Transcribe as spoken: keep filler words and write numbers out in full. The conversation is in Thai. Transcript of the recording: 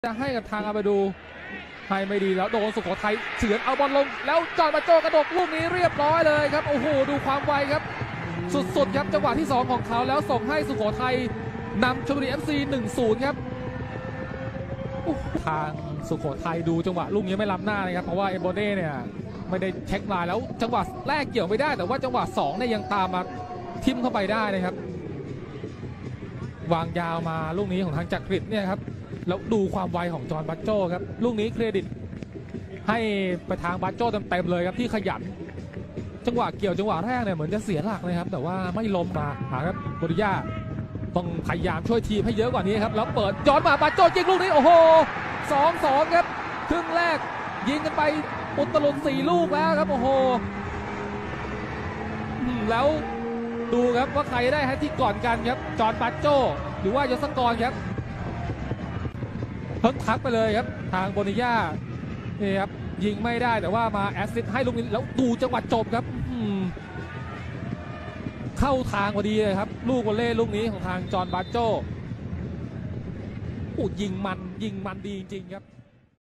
จะให้กับทางอาบาดูให้ไม่ดีแล้วโดนสุโขทัยเฉือนเอาบอลลงแล้วจอห์นบาโจกระดกลูกนี้เรียบร้อยเลยครับโอ้โหดูความไวครับสุดๆครับจังหวะที่สองของเขาแล้วส่งให้สุโขทัยนำชลบุรี เอฟ ซี หนึ่งศูนย์ ครับทางสุโขทัยดูจังหวะลูกนี้ไม่ล้ำหน้านะครับเพราะว่าเอมโบเน่เนี่ยไม่ได้เช็คมาแล้วจังหวะแรกเกี่ยวไม่ได้แต่ว่าจังหวะสองเนี่ยยังตามมาทิ่มเข้าไปได้นะครับวางยาวมาลูกนี้ของทางจักริดเนี่ยครับแล้วดูความไวของจอห์นบาโจครับลูกนี้เครดิตให้ไปทางบาโจเต็มๆเลยครับที่ขยันจังหวะเกี่ยวจังหวะแรกเนี่ยเหมือนจะเสียหลักเลยครับแต่ว่าไม่ล้มมาหาครับบริยาต้องพยายามช่วยทีมให้เยอะกว่านี้ครับแล้วเปิดย้อนมาบาโจยิงลูกนี้โอ้โหสองสองครับครึ่งแรกยิงกันไปอุตลุดสี่ลูกแล้วครับโอ้โหแล้วดูครับว่าใครได้แฮตทริกก่อนกันครับจอห์นบาโจหรือว่ายศกรครับเพิ่งทักไปเลยครับทางโบนิญ่านี่ครับยิงไม่ได้แต่ว่ามาแอสซิสต์ให้ลูกนี้แล้วดูจังหวะจบครับเข้าทางพอดีเลยครับลูกวอลเล่ลูกนี้ของทางจอห์นบาโจโอ้ยิงมันยิงมันดีจริงๆครับ